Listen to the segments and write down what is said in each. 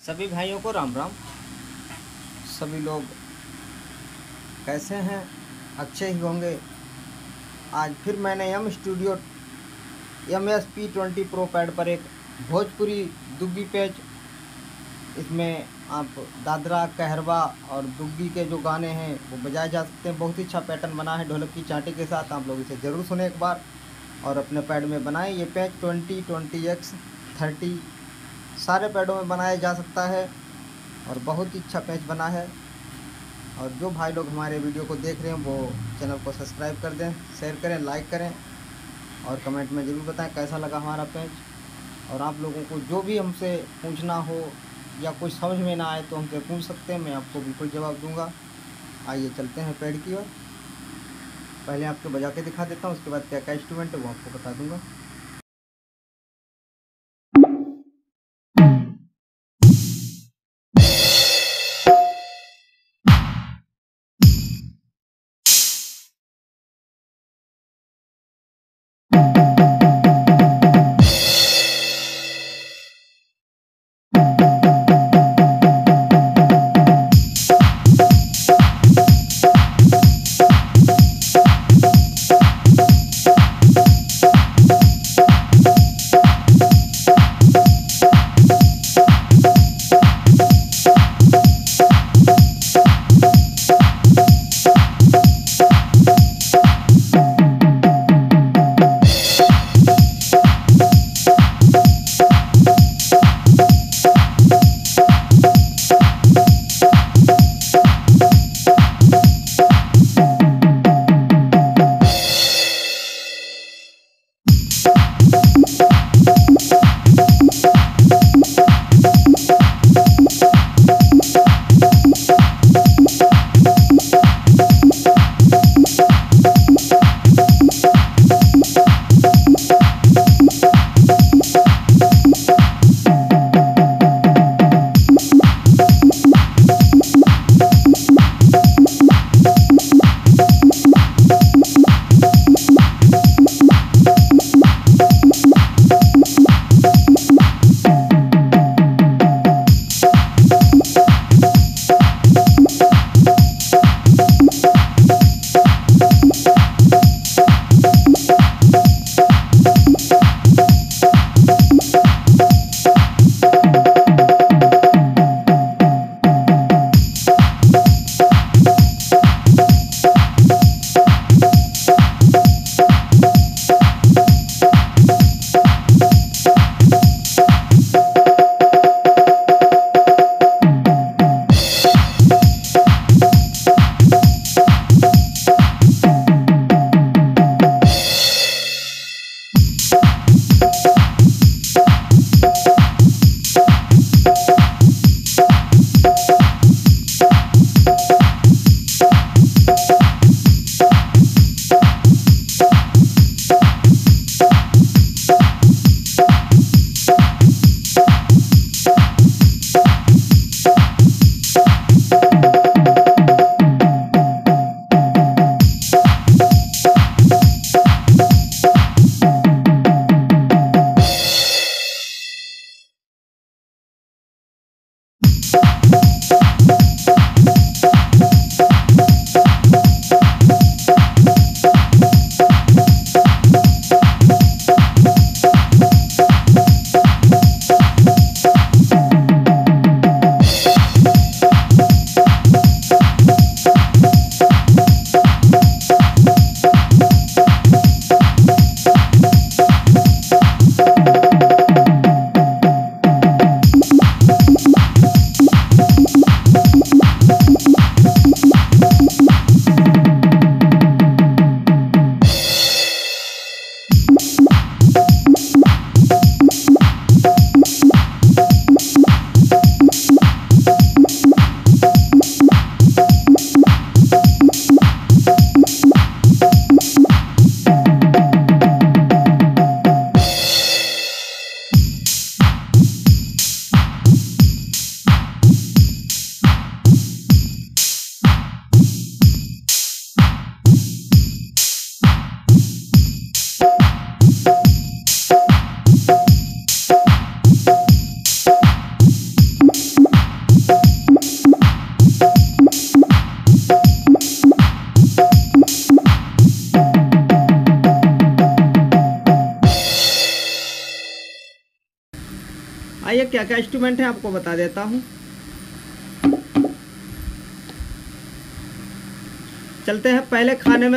सभी भाइयों को राम राम। सभी लोग कैसे हैं? अच्छे ही होंगे। आज फिर मैंने M studio MS-P20 pro pad पर एक भोजपुरी दुग्गी पैच, इसमें आप दादरा कहरवा और दुग्गी के जो गाने हैं वो बजाए जा सकते हैं। बहुत ही अच्छा पैटर्न बना है ढोलक की चांटी के साथ। आप लोग इसे ज़रूर सुने एक बार और अपने पैड में बनाएं। ये पैच 20, 20X, 30 सारे पैडों में बनाया जा सकता है और बहुत ही अच्छा पैच बना है। और जो भाई लोग हमारे वीडियो को देख रहे हैं वो चैनल को सब्सक्राइब कर दें, शेयर करें, लाइक करें और कमेंट में ज़रूर बताएं कैसा लगा हमारा पैच। और आप लोगों को जो भी हमसे पूछना हो या कुछ समझ में ना आए तो हमसे पूछ सकते हैं, मैं आपको बिल्कुल जवाब दूंगा। आइए चलते हैं पैड की ओर। पहले आपको बजा के दिखा देता हूँ, उसके बाद क्या क्या इंस्ट्रूमेंट है वो आपको बता दूंगा। में क्या क्या इंस्ट्रूमेंट है आपको बता देता हूँ। चलते हैं पहली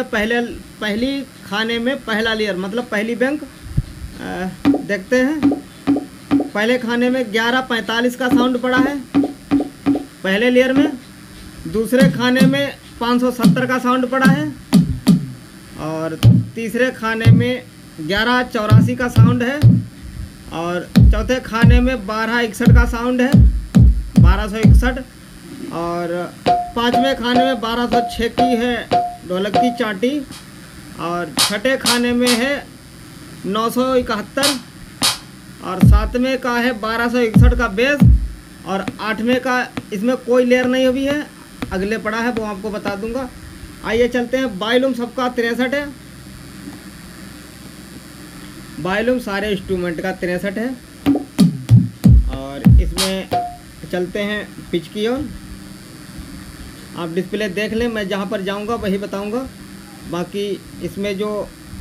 खाने में पहला लेयर मतलब पहली बैंक देखते हैं। पहले खाने में 11:45 का साउंड पड़ा है पहले लेयर में। दूसरे खाने में 570 का साउंड पड़ा है और तीसरे खाने में 11:84 का साउंड है और चौथे खाने में 12:61 का साउंड है 1261। और पाँचवें खाने में 1206 की है ढोलक की चाटी और छठे खाने में है 971 और सातवें का है 1261 का बेस और आठवें का इसमें कोई लेयर नहीं अभी है, अगले पड़ा है वो आपको बता दूंगा। आइए चलते हैं। वायलूम सबका 63 है, वायलूम सारे इंस्ट्रूमेंट का 63 है। और इसमें चलते हैं पिच की ओर। आप डिस्प्ले देख लें, मैं जहाँ पर जाऊँगा वही बताऊँगा। बाकी इसमें जो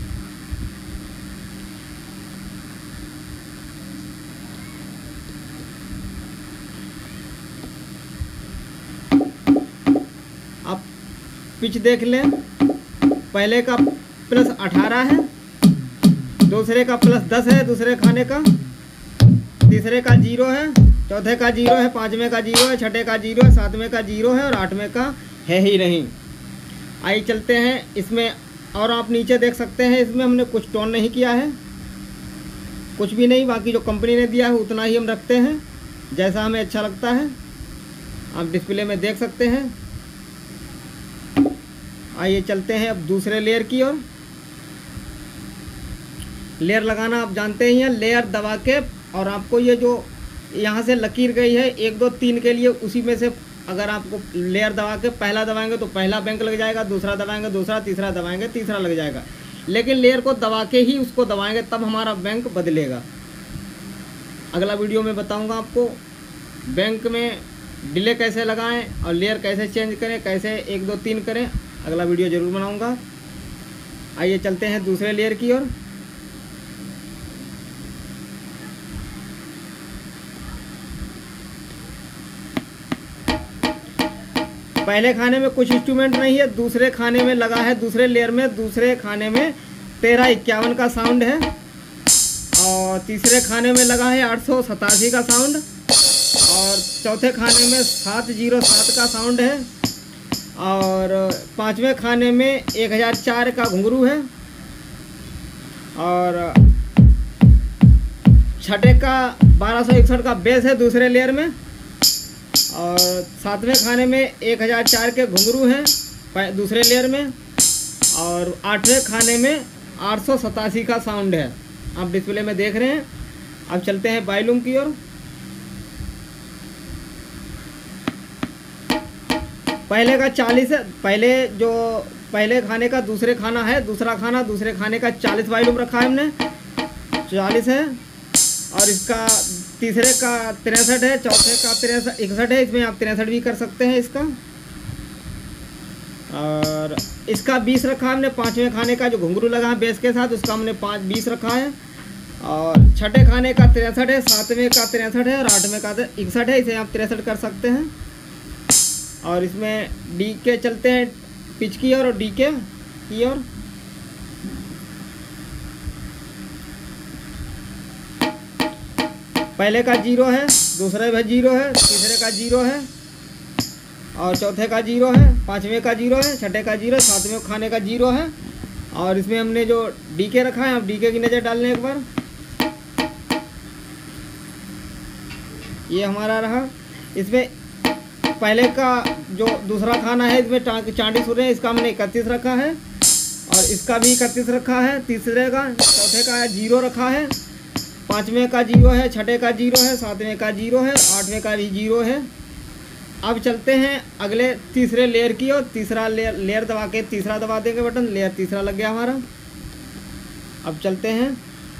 आप पिच देख लें, पहले का +18 है, दूसरे का +10 है, दूसरे खाने का, तीसरे का 0 है, चौथे का 0 है, पाँचवें का 0 है, छठे का 0 है, सातवें का 0 है और आठवें का है ही नहीं। आइए चलते हैं इसमें। और आप नीचे देख सकते हैं इसमें हमने कुछ टोन नहीं किया है, कुछ भी नहीं। बाकी जो कंपनी ने दिया है उतना ही हम रखते हैं जैसा हमें अच्छा लगता है। आप डिस्प्ले में देख सकते हैं। आइए चलते हैं अब दूसरे लेयर की ओर। लेयर लगाना आप जानते ही हैं, लेयर दबा के और आपको ये जो यहाँ से लकीर गई है 1 2 3 के लिए, उसी में से अगर आपको लेयर दबा के पहला दबाएंगे तो पहला बैंक लग जाएगा, दूसरा दबाएंगे दूसरा, तीसरा दबाएंगे तीसरा लग जाएगा। लेकिन लेयर को दबा के ही उसको दबाएंगे तब हमारा बैंक बदलेगा। अगला वीडियो में बताऊंगा आपको बैंक में डिले कैसे लगाएं और लेयर कैसे चेंज करें, कैसे 1 2 3 करें। अगला वीडियो ज़रूर बनाऊंगा। आइए चलते हैं दूसरे लेयर की ओर। पहले खाने में कुछ इंस्ट्रूमेंट नहीं है, दूसरे खाने में लगा है, दूसरे लेयर में दूसरे खाने में 1351 का साउंड है और तीसरे खाने में लगा है 887 का साउंड और चौथे खाने में 707 का साउंड है और पाँचवें खाने में 1004 का घुंघरू है और छठे का 1261 का बेस है दूसरे लेयर में और सातवें खाने में 1004 के घुंघरू हैं दूसरे लेयर में और आठवें खाने में 887 का साउंड है। आप डिस्प्ले में देख रहे हैं। अब चलते हैं वायलूम की ओर। पहले का 40 है, पहले खाने का दूसरे खाना है, दूसरा खाना दूसरे खाने का 40 वायलूम रखा है हमने, 40 है। और इसका तीसरे का 63 है, चौथे का 61 है, इसमें आप 63 भी कर सकते हैं इसका। और इसका 20 रखा है हमने। पाँचवें खाने का जो घुंघरू लगा है बेस के साथ उसका हमने 20 रखा है और छठे खाने का 63 है, सातवें का 63 है और आठवें का 61 है, इसे आप 63 कर सकते हैं। और इसमें डी के चलते हैं पिच की ओर और डी के की ओर। पहले का 0 है, दूसरे का 0 है, तीसरे का 0 है और चौथे का 0 है, पाँचवें का 0 है, छठे का 0 है, सातवें खाने का 0 है। और इसमें हमने जो डीके रखा है, आप डीके की नज़र डाल लें एक बार। ये हमारा रहा। इसमें पहले का जो दूसरा खाना है इसमें चांडी सुर है, इसका हमने 31 रखा है और इसका भी 31 रखा है। तीसरे का, चौथे का 0 रखा है, पाँचवें का 0 है, छठे का 0 है, सातवें का 0 है, आठवें का भी 0 है। अब चलते हैं अगले तीसरे लेयर की और तीसरा लेयर दबा के तीसरा दबा देंगे बटन, लेयर तीसरा लग गया हमारा। अब चलते हैं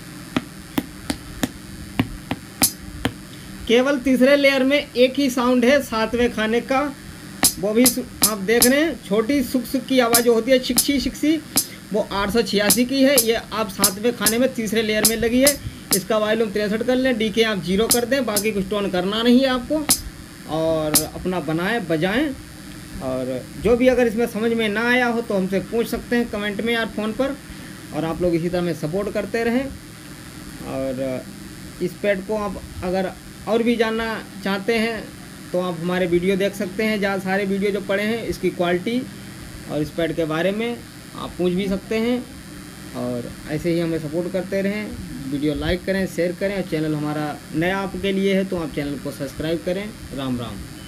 केवल तीसरे लेयर में एक ही साउंड है सातवें खाने का, वो भी आप देख रहे हैं। छोटी सुख सुख की आवाज़ जो होती है शिक्षी शिक्षी, वो 886 की है। ये आप सातवें खाने में तीसरे लेयर में लगी है। इसका वॉल्यूम 63 कर लें, डीके आप 0 कर दें, बाकी कुछ टोन करना नहीं है आपको। और अपना बनाएं बजाएं। और जो भी अगर इसमें समझ में ना आया हो तो हमसे पूछ सकते हैं कमेंट में या फ़ोन पर। और आप लोग इसी तरह में सपोर्ट करते रहें। और इस पैड को आप अगर और भी जानना चाहते हैं तो आप हमारे वीडियो देख सकते हैं, जहाँ सारे वीडियो जो पड़े हैं इसकी क्वालिटी और इस पैड के बारे में आप पूछ भी सकते हैं। और ऐसे ही हमें सपोर्ट करते रहें, वीडियो लाइक करें, शेयर करें। और चैनल हमारा नया आपके लिए है तो आप चैनल को सब्सक्राइब करें। राम राम।